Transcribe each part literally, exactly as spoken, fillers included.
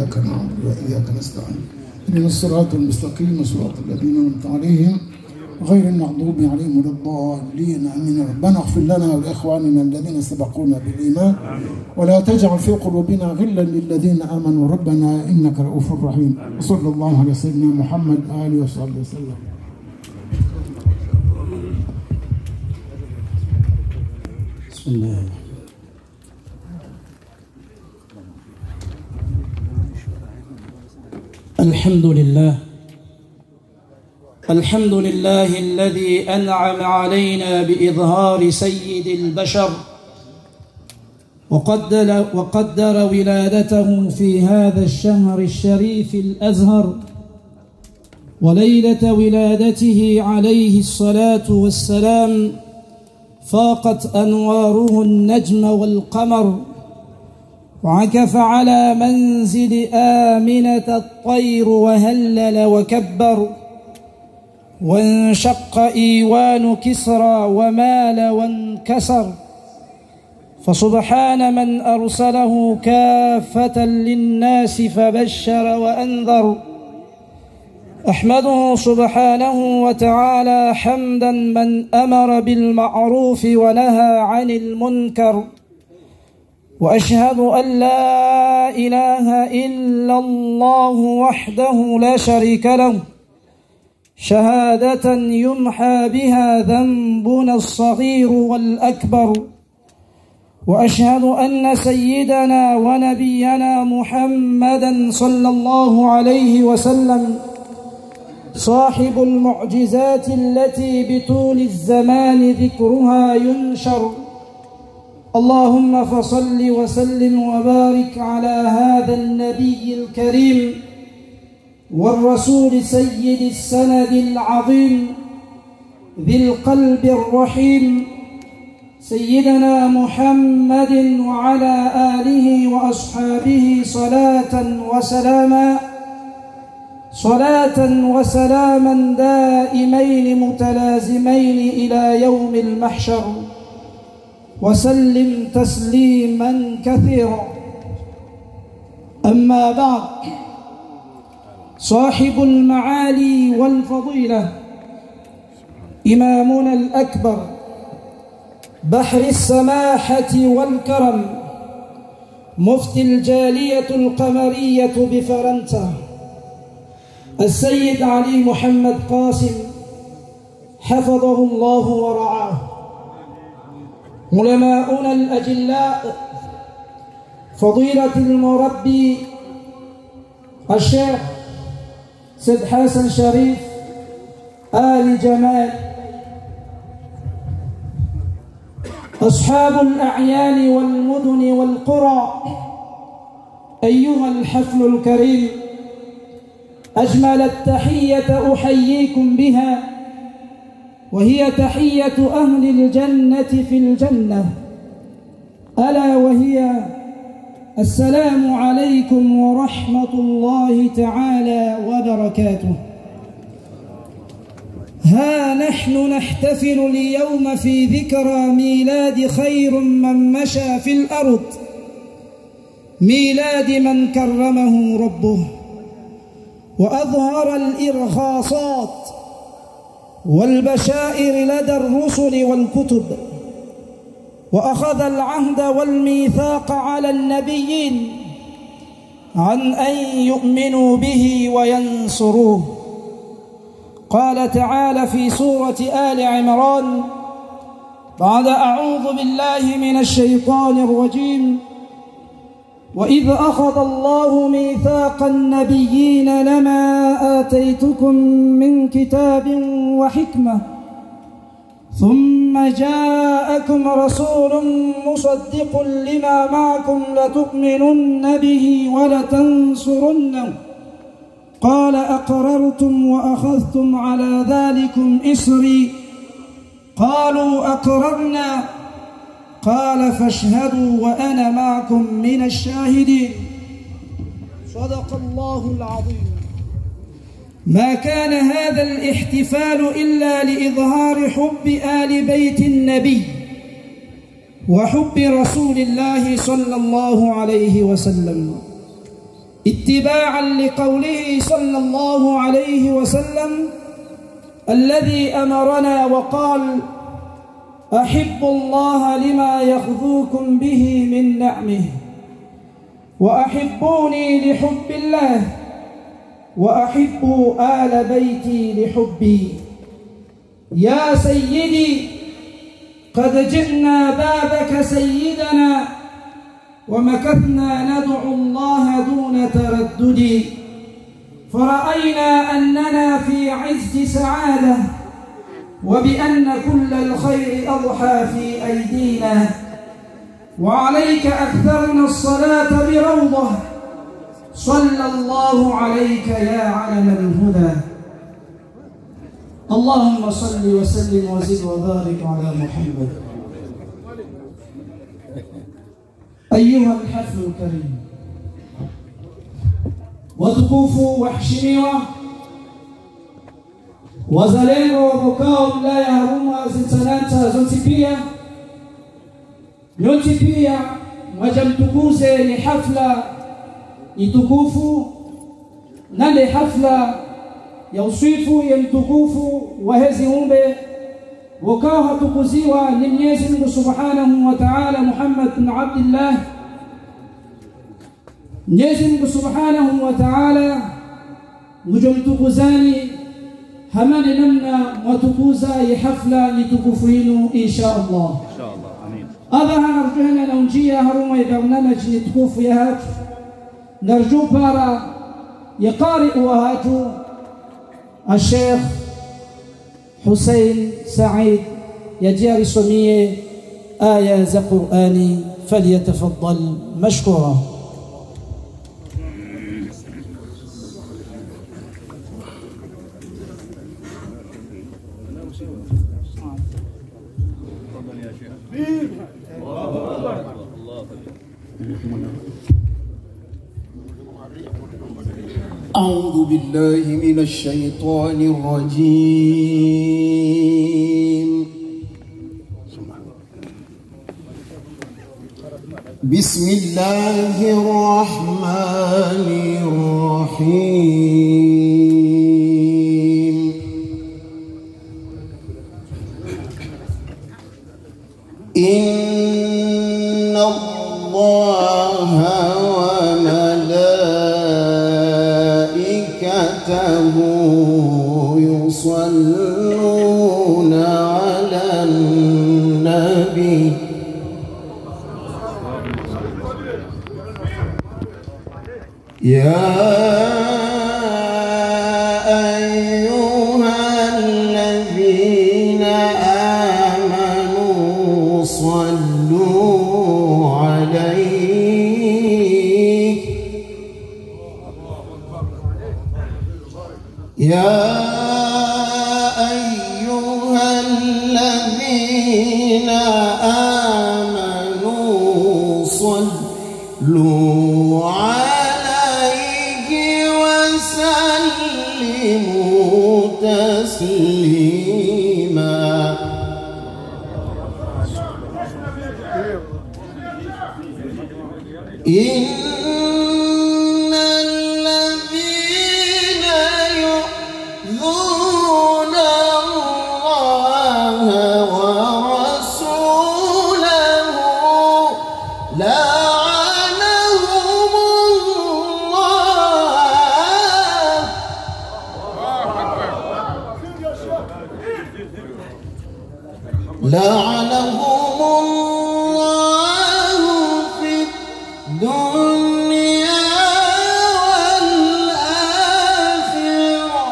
إياك نعبد وإياك نستعين اهدنا الصراط المستقيم صراط الذين أنعمت عليهم غير المغضوب عليهم ولا الضالين آمين. ربنا اغفر لنا ولإخواننا الذين سبقونا بالإيمان ولا تجعل في قلوبنا غلا للذين آمنوا ربنا إنك رؤوف رحيم. وصلى الله على سيدنا محمد آله وصحبه وسلم. بسم الله. الحمد لله الحمد لله الذي أنعم علينا بإظهار سيد البشر وقدر, وقدر ولادته في هذا الشهر الشريف الأزهر وليلة ولادته عليه الصلاة والسلام فاقت أنواره النجم والقمر وعكف على منزل آمنة الطير وهلل وكبر وانشق إيوان كسرى ومال وانكسر فسبحان من أرسله كافة للناس فبشر وأنذر. أحمده سبحانه وتعالى حمدا من أمر بالمعروف ونهى عن المنكر وأشهد أن لا إله إلا الله وحده لا شريك له شهادة يمحى بها ذنبنا الصغير والأكبر. وأشهد أن سيدنا ونبينا محمدا صلى الله عليه وسلم صاحب المعجزات التي بطول الزمان ذكرها ينشر. اللهم فصل وسلم وبارك على هذا النبي الكريم والرسول سيد السند العظيم ذي القلب الرحيم سيدنا محمد وعلى آله وأصحابه صلاة وسلاما صلاة وسلاما دائمين متلازمين إلى يوم المحشر وسلم تسليما كثيرا. أما بعد، صاحب المعالي والفضيلة إمامنا الأكبر بحر السماحة والكرم مفتي الجالية القمرية بفرنسا السيد علي محمد قاسم حفظه الله ورعاه، علماؤنا الأجلاء فضيلة المربي الشيخ سيد حسن شريف آل جمال، أصحاب الأعيان والمدن والقرى، أيها الحفل الكريم، أجمل التحية أحييكم بها وهي تحية أهل الجنة في الجنة، ألا وهي السلام عليكم ورحمة الله تعالى وبركاته. ها نحن نحتفل اليوم في ذكرى ميلاد خير من مشى في الأرض، ميلاد من كرمه ربه وأظهر الإرهاصات والبشائر لدى الرسل والكتب، وأخذ العهد والميثاق على النبيين عن أن يؤمنوا به وينصروه. قال تعالى في سورة آل عمران بعد أعوذ بالله من الشيطان الرجيم: وإذ أخذ الله ميثاق النبيين لما آتيتكم من كتاب وحكمة ثم جاءكم رسول مصدق لما معكم لتؤمنن به ولتنصرنه قال أقررتم وأخذتم على ذلكم إصري قالوا أقررنا قال فاشهدوا وأنا معكم من الشاهدين. صدق الله العظيم. ما كان هذا الاحتفال إلا لإظهار حب آل بيت النبي وحب رسول الله صلى الله عليه وسلم، اتباعا لقوله صلى الله عليه وسلم الذي أمرنا وقال: أحبوا الله لما يخذوكم به من نعمه، وأحبوني لحب الله، وأحبوا آل بيتي لحبي. يا سيدي قد جئنا بابك سيدنا، ومكثنا ندعو الله دون تردد، فرأينا أننا في عز سعادة، وبأن كل الخير أضحى في أيدينا، وعليك أكثرنا الصلاة بروضة، صلى الله عليك يا علم الهدى. اللهم صل وسلم وزد وبارك على محمد. أيها الحفل الكريم watukufu waheshimiwa, wazalendo wa mkoa wa wilaya ya Rungwe Zinsanata zote pia yote pia mwaja mtukuze ni hafla itukufu na ni hafla ya usifu ya mtukufu wa hezi umbe wakao hatukuziwa ni Mwenyezi Mungu Subhanahu wa Ta'ala. Muhammad bin Abdullah, Mwenyezi Mungu Subhanahu wa Ta'ala mjumtukuzani hamani namna watukuza ya hafla nitukufu yenu insha Allah. Insha Allah, amin. Adha narjuhana na unjia haruma ya barnamaj nitukufu ya hatu narju para ya qari wa hatu الشيخ حسين سعيد يجاري سمية آية ذا قرآني فليتفضل مشكورا. أعوذ بالله من الشيطان الرجيم. بسم الله الرحمن الرحيم. إن الله يصلون على النبي يا أيها الذين آمنوا صلوا عليه يا أيها الذين آمنوا صلوا عليه وسلموا تسليما. إن لعنهم الله في الدنيا والآخرة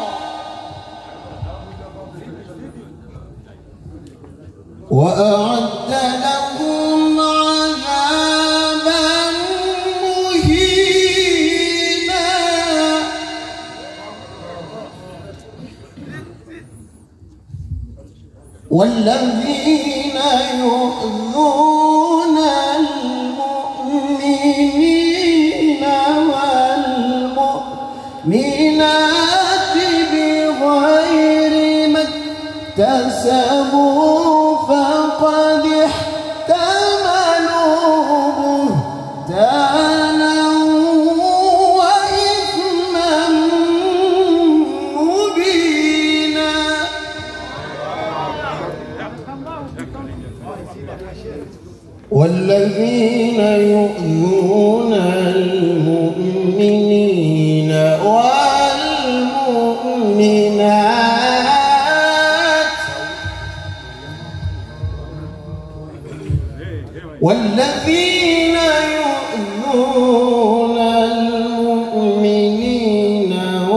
وأعد لهم عذابا مهينا. والذين يؤذون المؤمنين والمؤمنات بغير ما اكتسبوا فقد احتملوا بهتانا وإثما والذين يؤذون المؤمنين والمؤمنات والذين يؤذون المؤمنين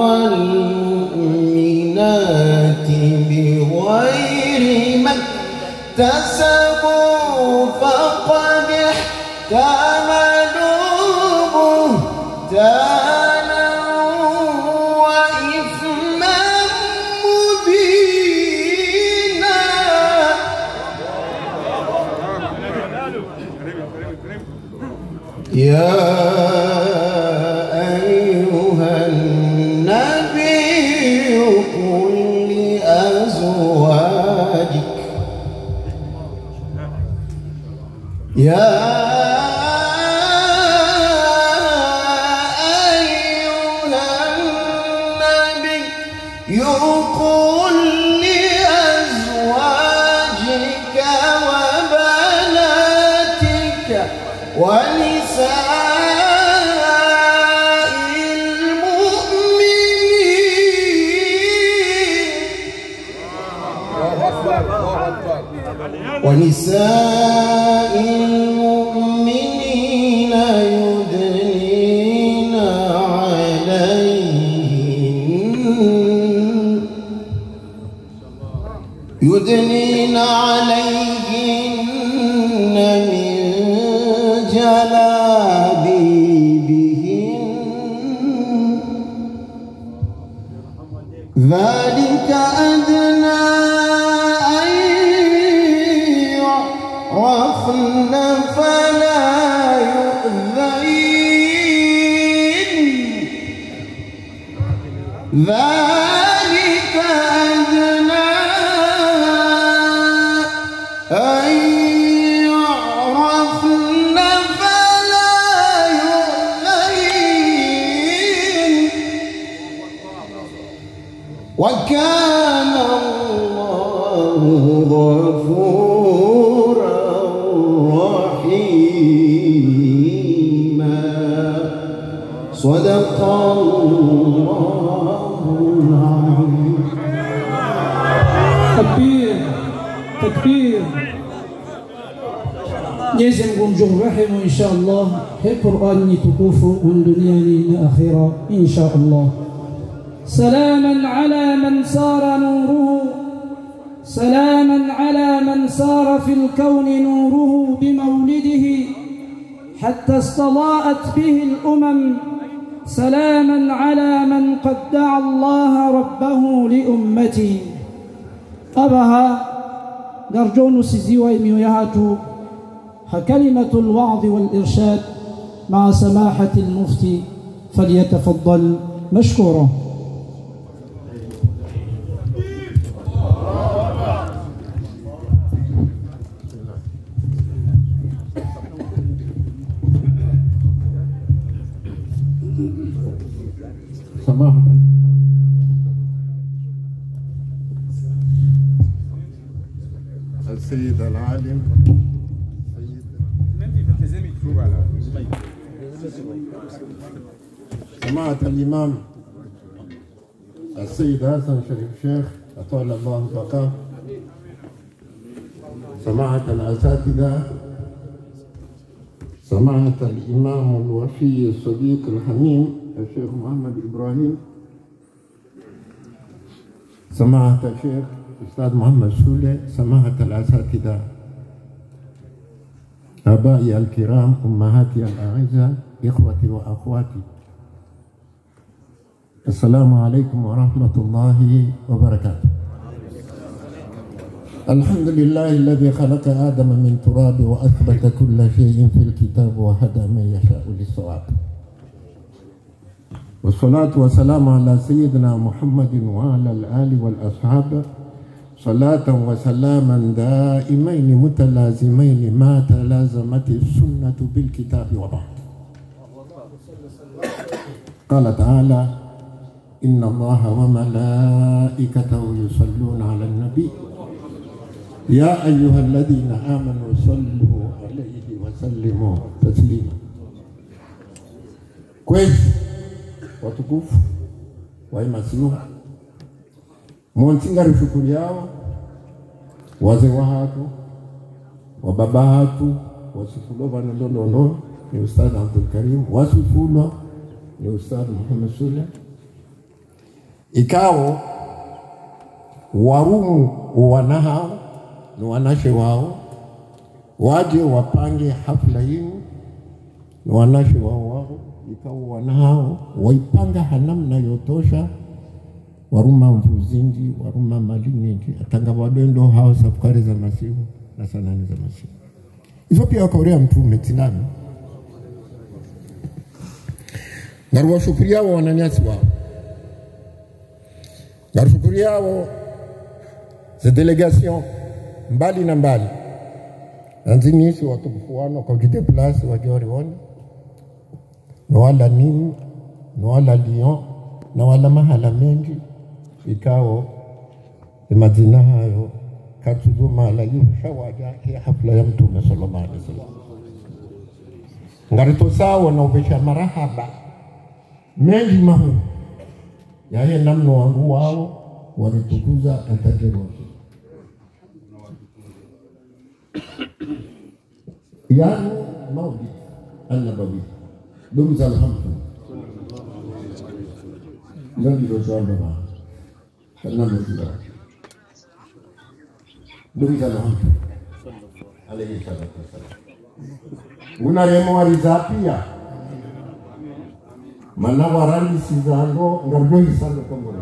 والمؤمنات بغير ما اكتسبوا فقد احتملوا بهتانا وإثما مبينا. يا أيها النبي قل لأزواجك يا أيها النبي قل لأزواجك وبناتك ونساء المؤمنين ونساء المؤمنين يدنين عليهن يدنين عليهن من جلابيبهن ذلك أدنى أن يعرفن فلا يؤذين ذلك أدنى أن يعرفن فلا يؤذين وكان الله غفورا رحيما. صدق الله العظيم. تكبير تكبير. Mwenyezi Mungu mjurahimu insha Allah. Hii Qur'an ni tukufu duniani na akhira insha Allah. سلاما على من سار نوره سلاما على من سار في الكون نوره بمولده حتى استضاءت به الأمم سلاما على من قد دعا الله ربه لأمتي. أبها نرجون سيزيوي ميويهاتو كلمة الوعظ والإرشاد مع سماحة المفتي فليتفضل مشكورا. سماحة السيد العالم سماحة الإمام السيد حسن شريف الشيخ أطال الله بقاه، سماحة الأساتذة، سماحة الإمام الوفي الصديق الحميم الشيخ محمد إبراهيم، سماحة الشيخ أستاذ محمد سولة، سماحة الأساتذة، آبائي الكرام، أمهاتي الأعزة، إخوتي وأخواتي، السلام عليكم ورحمة الله وبركاته. الحمد لله الذي خلق آدم من تراب وأثبت كل شيء في الكتاب وهدى من يشاء للصواب، والصلاة والسلام على سيدنا محمد وعلى الآل والأصحاب صلاة وسلاما دائمين متلازمين ما تلازمت السنة بالكتاب وبعد. قال تعالى: إن الله وملائكته يصلون على النبي يا أيها الذين آمنوا صلوا عليه وسلموا تسليما. Kwezi watukufu wa imasiuha mwontinga rishukuri yao wazee wa hatu wa baba hatu wasifulo vanilolono ni Ustadh Abdul Karim, wasifulo ni Ustadh Muhammad Sule. Ikao warumu wanahao ni wanashe wao waje wapange hafla hii ni wanashe wao wao. Ikao wanahao waipanga hanamna yotosha waruma mvuzinji waruma maliniji atanga wadendo hao safari za masihu na sanani za masihu. Hizo pia wakaurea mtume tinani naruwa shukuri yao wananyasi wao naruwa shukuri yao za delegation mbali na mbali anzimisi watukufuano kwa kideplasi wajori wani na wala Nîmes na wala Lyon na wala mahala mengi. Ikao imadzina hayo katuzo mahala yushawaja ya hafla ya mtume sallallahu alaihi wasallam. Ngarito sawa na ubesha marahaba mengi mahu yaye namno wangu wao walitukuza atajero yani maudi an-nabawi dum za alhamdulillah ndio ndio baba kana ndio dum za alhamdulillah alayhi salatu wasallam una remo warizapia mana warali sizango ngardo hisano komona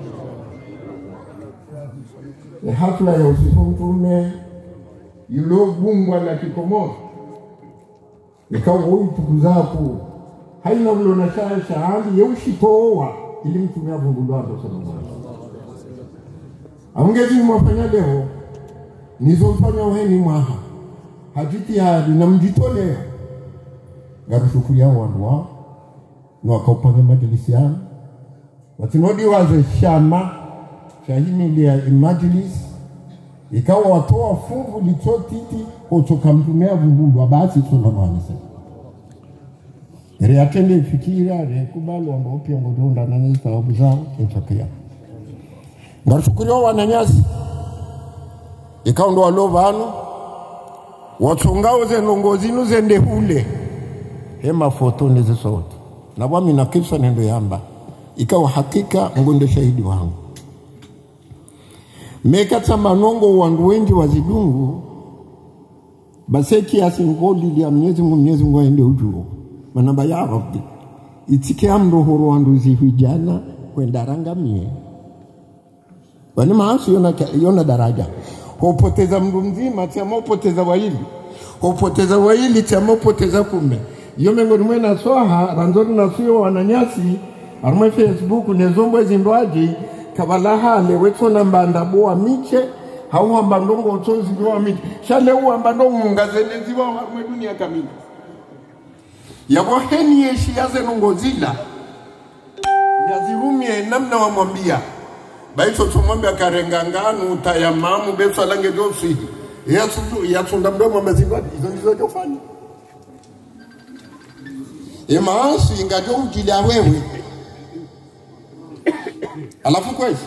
e hafla ya usiku mtume yulo bungwa la Kikomoro ikawa huyu tukuzaku haina vile na shaya shahali yeushi toa ili mtume avunguliwa hapo sallallahu alaihi wasallam. Aongezi mwafanya leo nizo mfanya uheni mwaha hajiti hadi na mjitolea garushukuru yao wandu wao na wakaupanga majlisi yao watinodi waze shama shahimi ya majlis ikawa watoa fungu litotiti kutoka mtumea vunguliwa basi sallallahu alaihi wasallam. Reatende fikira rekubalo ambao pia ngodonda na nini sababu zao nitakia. Ngashukuru wananyasi. Ikao ndo walovano watongao ze nongozinu zende hule. Hema foto ndizo sote. Na wami na kisa nendo yamba. Ikawa hakika ngonde shahidi wangu. Mekata manongo wandu wengi wazidungu baseki asingoli li amnyezi mwenyezi Mungu aende ujuru. Manamba ya Rabbi itike amro horo wandu zihujana kwenda rangamie wani maasi yona, yona daraja hupoteza mdu mzima tiama upoteza waili hupoteza waili tiama upoteza kume yome ngoni na soha ranzoni na suyo wananyasi arumwe Facebook nezombo zindwaji kabalaha leweto na mbandaboa miche hauwa mbandongo otonzi ndoa miche shale uwa mbandongo ngazenezi wa arumwe dunia kamili yabo heni yeshi yaze nongozila yazirumie namna wamwambia baito tumwambia karenganganu tayamamu beso alange dosi yasu yatunda mdomo mazibadi hizo ndizo jofanya emaasi ngajo ujila wewe alafu kwezi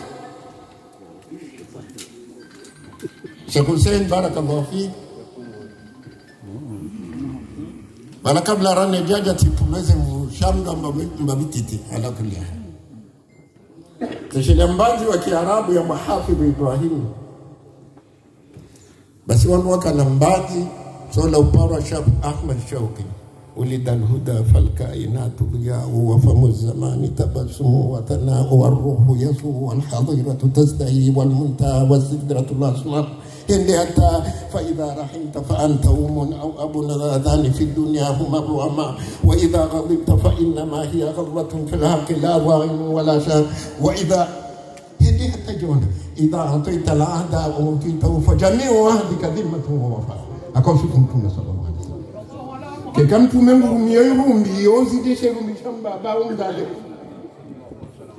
Sheikh Hussein barakallahu fi wala kabla rane jaja tipumeze mshamda mbabititi ala kulli tashile mbanzi wa Kiarabu ya mahafidh Ibrahim basi wanu wakana mbanzi sola upara Sheikh Ahmad Shauki ولد الهدى فالكائنات ضياء وفم الزمان تبسم وتناء والروح يسوء والحظيرة تزدهي والمنتهى والسدرة الأسماء إن حتى فإذا رحمت فأنت أم أو أب ذان في الدنيا هما الرؤماء وإذا غضبت فإنما هي غضبة في الحق لا واغن ولا شان وإذا إن حتى جون إذا أعطيت الأعداء ومتيته فجميع أهلك ذمة ووفاء أكون شكم كنا صلى الله عليه وسلم كم تمنعوا ميوم بيوزي دشروا مشامبا باون دالي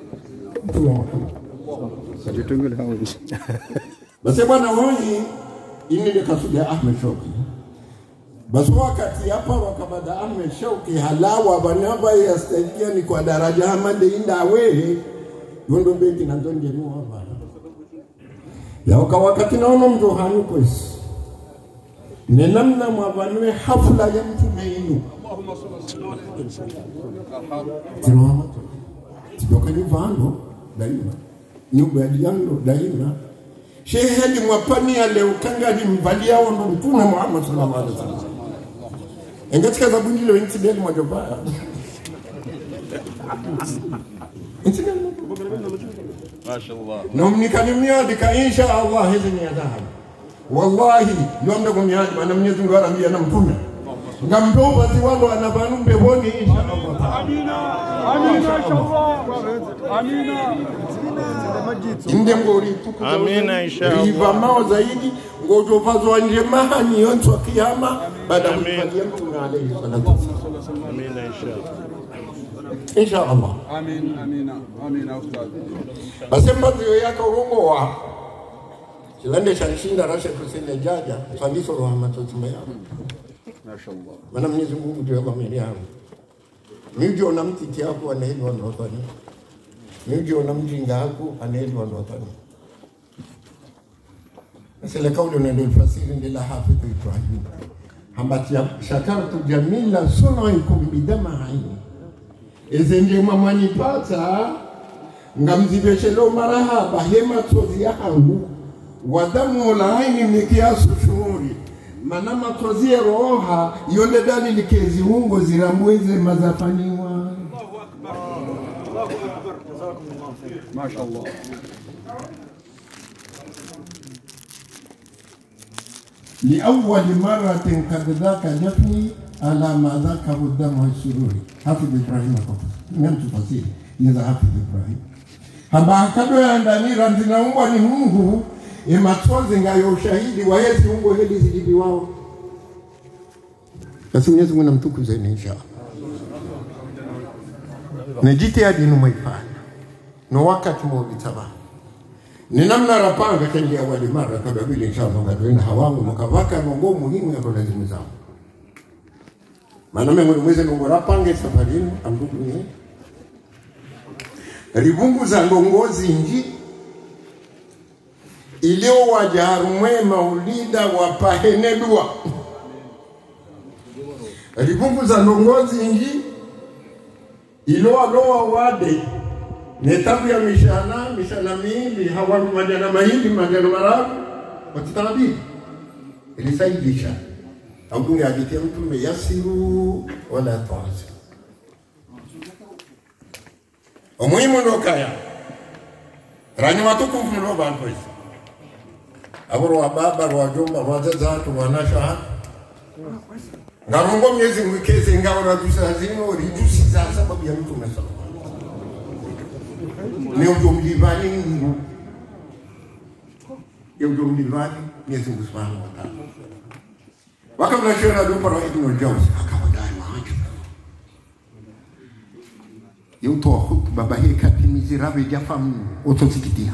بس bwana hoi ini ni kasudi ya Ahmed Shauki. Basi wakati hapa wakabada Ahmed Shauki halawa banaba ya stajia ni kwa daraja hamande inda wewe yondo beti na ndonje ni wapa ya waka wakati naona mtu hani kwesi ni namna mwabanwe hafla ya mtume inu tinuama tidoka ni vano daima nyubu ya diando daima shehe ni mwapani ya leo kanga ni mvalia wando mtume Muhammad sallallahu alaihi wasallam engatika za bunjilo wengi deli mwajobaya incident mashallah na mnikanimia dika insha Allah hizi ni adhabu wallahi yomda kumiadi bana Mwenyezi Mungu anambia na mtume ngamdoba ziwalo anabanu mbeboni insha Allah amina amina inshallah amina inde ngori tukuza amina inshallah iva mao zaidi ngojo vazo nje mahani yonto kiyama baada ya kufadia mtume alayhi salatu wasallam amina inshallah inshallah amin amina amina ustad asemba zio yako urongo wa kilande shanishinda rasha kusene jaja sandiso rahmatu tumaya mashallah maana Mwenyezi Mungu ndio ameni yangu mimi na mtiti yako anaelewa ndotani mimi na mjinga yako anaelewa ndotani sele kauli ndio fasiri ndio hafidh Ibrahim hambati shakartu jamila sunaikum bidama haini ezenje mamani pata ngamzibeshelo marahaba hema tozi yangu wadamu la aini mikiasu shuhuri mana matozi roha yonde dani likezi ungo zirambweze mazafaniwa Allahu akbar Allahu akbar jazakumullah khair mashaallah li awwal marratin qad dhaka jafni ala ma dhaka hudamu sururi hafidh Ibrahim kwa nani tafsiri ya hafidh Ibrahim hamba kado ya ndani ranzina umbwa ni Mungu imatwaze ngayo ushahidi wa Yesu ungo hili zidibi wao basi Mwenyezi Mungu namtukuze inshallah nejite adinu maifanya no wakati mwobitaba ni namna rapanga kengi awali mara kwa vile inshallah ngadwena hawangu mkavaka mambo muhimu ya lazima zao maana mimi mweze ngo rapanga safarini amduku ni ribungu za ngongozi nji ilio wajarumwe maulida wa pahenedua ribungu za ngongozi nji ilo aloa wade netabu ya mishana mishana mili hawaru majana mahindi majana marabu watitabi ilisaidisha au kunga agitia mtume yasiru wala tawasi umuhimu ndo kaya ranyi watuku mfuloba antoisi aburu wa baba wa jomba wazaza watu wanasha ngarongo Mwenyezi Mungu keze ngawara tusazino rijusi za sababu ya mtume sallallahu ni ujumlivani ni ujumlivani Mwenyezi Mungu Subhanahu wa Ta'ala wakati shona dupa wa Ibn Jawzi akawadai maji yuto khutba bahika timizirabe jafam otosikitia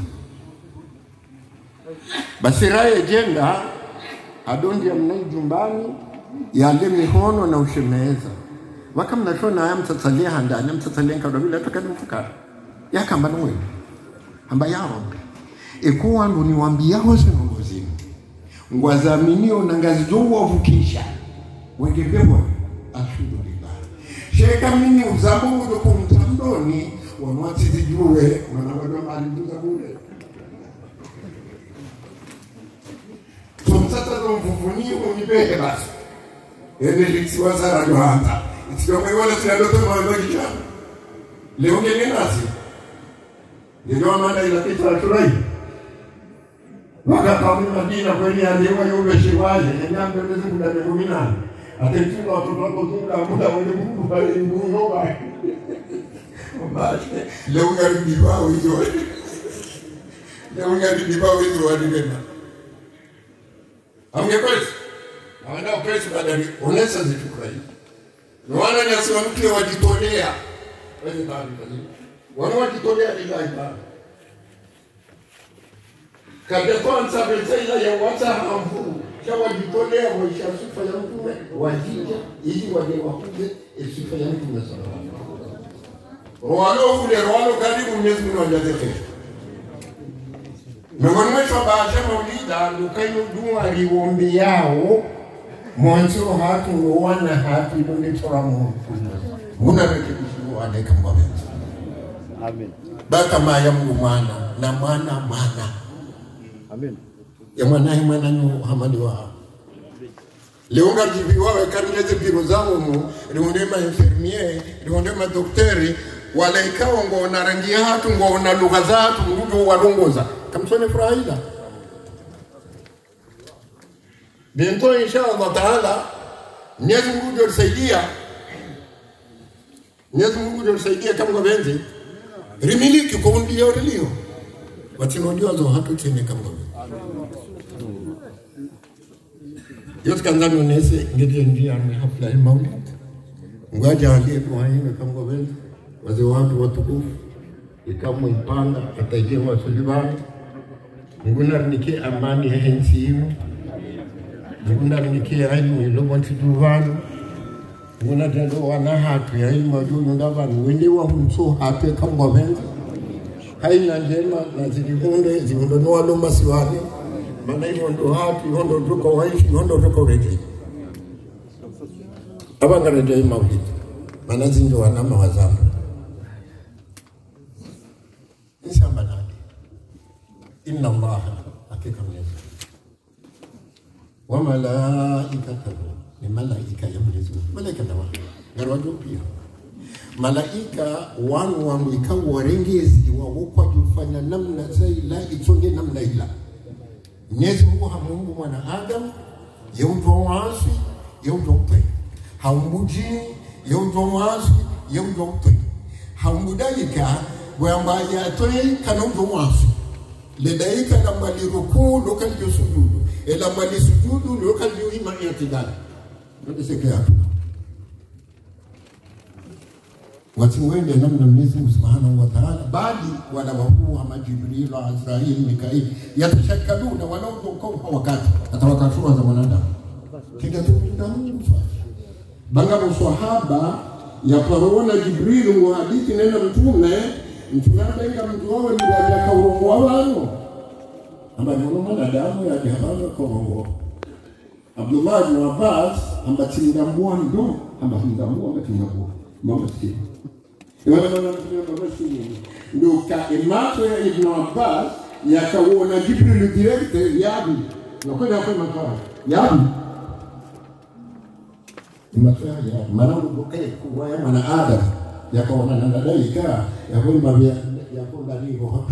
basiraye jenda adondi ya mnai jumbani yale mihono na ushemeza wakamna shona ya mtatsalia handa na mtatsalia kadabila takadumfuka yakamba nwe amba yao ekuwa ndo niwaambia hose ngozi ngwazaminio na ngazi zo wavukisha wengebewa alhamdulillah sheka mimi uzamungu ndo kumtandoni wamwati zijue mwanawado malinduza bure tumtata ndo mfufunio unipehe basi ene liksiwa zara ndo hata itikama iwala sinadoto mwambaji chana leo ngene nasi ndio maana ila kitu aturai wakati Madina kweli aliwa yule shiwaje nyambe ndio kuda kumi na nane atemtuma watoto wako tunga muda wale Mungu bali nguo bali basi leo ngari wao hizo leo ngari wao hizo walibeba amgekweli anaenda kweli badali unaweza zitukrai wana ni asema mtu wajitolea wewe taarifa wana wajitolea ila ibada Kabla kwanza betela ya wata hambu cha wajitolea maisha sifa ya mtume wajija ili waje wakuje sifa ya mtume sallallahu alaihi wasallam. Walo ule walo karibu Mwenyezi Mungu ajaze. Miongoni mwetu baadhi ya maulida lukayo dua liombe yao mwanzo hatu wana hatu ndio toramu. Muna rekebisho aleka mbabe. Amen. Baka maya Mungu mwana na mwana mwana. Amen. Ya mwana hi mwana nyu hamadi wa. Leo ngajibi wawe karneze biro zangu mu, riwonde ma infirmier, riwonde ma daktari, wala ikawa ngo na rangi hatu ngo na lugha zatu ndugu walongoza. Kamsone furaida. Bientôt inshallah taala Mwenyezi Mungu ndio tusaidia. Mwenyezi Mungu ndio tusaidia kama wapenzi. Rimiliki kwa ndio relio. Watinojua zo hatu tene kama wapenzi. Yote kanzani unese ngeti ndia ame hafla hii maulid. Ngaja aliye kwa hii kama wapenzi. Wazee watu watukufu. Ikamu ipanga ataijewa sulibani. Nguna nike amani ya hensimu. Nguna nike ilmu ilobo ntiduvanu. Nguna tendo wana hatu ya ilmu ajulu ndavanu. Wende wa humso hatu kama wapenzi. Haina njema na zilihunde, zilihundo nuwa lomba siwani. Mana ihondo hatu, ihondo tuko waishi, ihondo tuko reji. Abanga reja ima wiki. Mana zinjo wanama wazamu. Nisamba nani. Inna Allah hakika Mwenyezi wa malaikatahu ni malaika ya Mwenyezi Mungu. Malaika dawa ngarwajo pia. Malaika wanu wangu ikawa warengezi wa wukwa jufanya namna zaila itonge namna ila. Mwenyezi Mungu hamungu mwana Adam yeudwa wasi yeudwa upe. Haumujini yeudwa wasi yeudwa upe. Haumudalika wambaya atoe kanudwa wasi. Ledaika la mali ruku lokal jo sujudu. Ela mali sujudu lokal jo ima i'tidal. Ndio sekea hapo. Watiwende namna Mwenyezi Mungu Subhanahu wa Ta'ala bali wala wahu ama Jibril wa Azrail Mikail yatashakkaluna walau kwa wakati atawakashua za mwanadamu kinga tuminda Mungu banga mswahaba ya parona Jibril wa hadithi nenda mtume mtume benga mtu wao ni ya kaurongo wao amba ni mwanadamu ya jahannam kwa Mungu. Abdullah ibn Abbas amba tinda mwandu amba tinda mwandu amba tinda mwandu mama sikii Iwana mwana mtume baba sikii ndio ka imato ya Ibn Abbas yakaona Jibril direct yabi na kwenda hapo makao yabi imato ya mara ubokae kwa mwana Adam yakaona na dadaika yakwenda ya yakwenda ndivyo